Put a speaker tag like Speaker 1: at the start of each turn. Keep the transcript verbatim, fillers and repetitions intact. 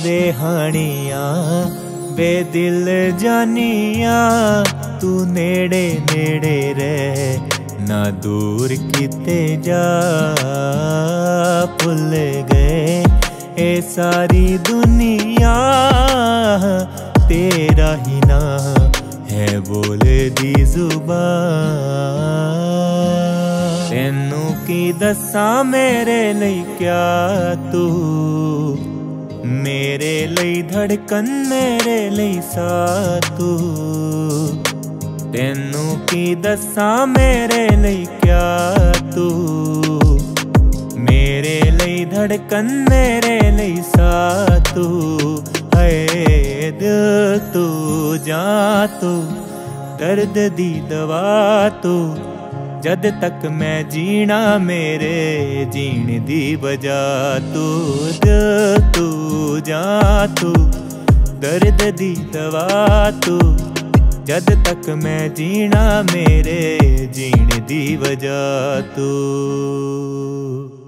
Speaker 1: बेहानिया बेदिल जानिया तू नेड़े नेड़े रह ना दूर किते जा भुल गए ए सारी दुनिया तेरा ही ना है बोले दी जुबान। तेनू की दसा मेरे लई क्या तू मेरे लई धड़कन मेरे लई सा तू। तेनू की दसा मेरे लई क्या तू मेरे लई धड़कन मेरे लई सा तू। है दिल तू जा तू दर्द दी दवा तू जद तक मैं जीना मेरे जीण दी वजह तू। दिल तू जा तू दर्द दी दवा तू जद तक मैं जीना मेरे जीण दी वजह तू।